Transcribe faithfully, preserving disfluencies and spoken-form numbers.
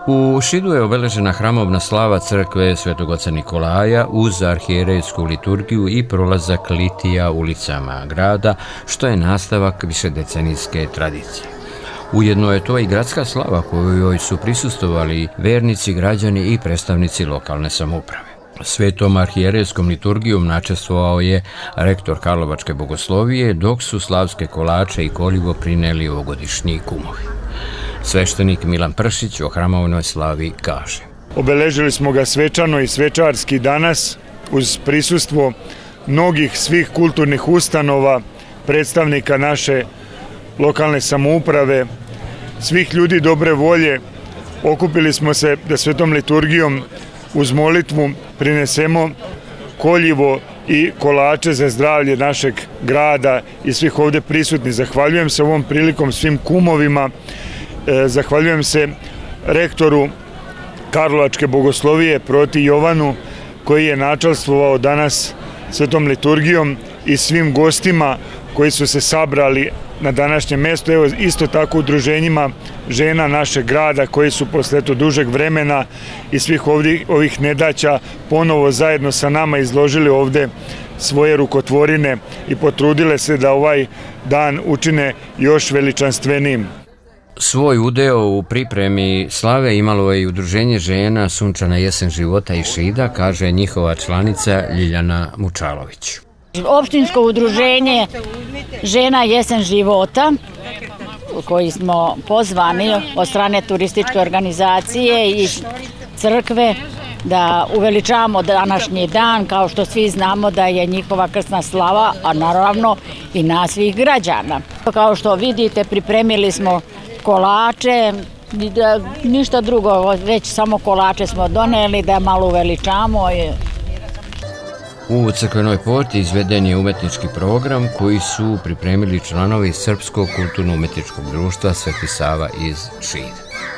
U Šidu je obeležena hramovna slava crkve Svetog oca Nikolaja uz arhijerejsku liturgiju i prolazak litija ulicama grada, što je nastavak višedecenijske tradicije. Ujedno je to i gradska slava kojoj su prisustvovali vernici, građani i predstavnici lokalne samouprave. Svetom arhijerejskom liturgijom načestvovao je rektor Karlovačke bogoslovije, dok su slavske kolače i koljivo prineli ovogodišnji kumovi. Sveštenik Milan Pršić o hramovnoj slavi kaže: Obeležili smo ga svečano i svečarski danas uz prisustvo mnogih svih kulturnih ustanova, predstavnika naše lokalne samouprave, svih ljudi dobre volje. Okupili smo se da svetom liturgijom uz molitvu prinesemo koljivo i kolače za zdravlje našeg grada i svih ovde prisutnih. Zahvaljujem se ovom prilikom svim kumovima, zahvaljujem se rektoru Karlovačke bogoslovije Proti Jovanu, koji je načalstvovao danas svetom liturgijom, i svim gostima koji su se sabrali na današnjem mjestu. Evo, isto tako udruženjima žena našeg grada koji su posle eto dužeg vremena i svih ovih, ovih nedaća ponovo zajedno sa nama izložili ovde svoje rukotvorine i potrudile se da ovaj dan učine još veličanstvenijim. Svoj udeo u pripremi slave imalo je i udruženje žena Sunčana jesen života iz Šida, kaže njihova članica Ljiljana Mučalović. Opštinsko udruženje žena jesen života, koji smo pozvani od strane turističke organizacije i crkve da uveličavamo današnji dan, kao što svi znamo da je njihova krsna slava, a naravno i nas svih građana. Kao što vidite, pripremili smo kolače, ništa drugo, već samo kolače smo doneli da malo uveličamo. U crkvenoj porti izveden je umetnički program koji su pripremili članovi Srpskog kulturno-umetničkog društva Sveti Sava iz Šida.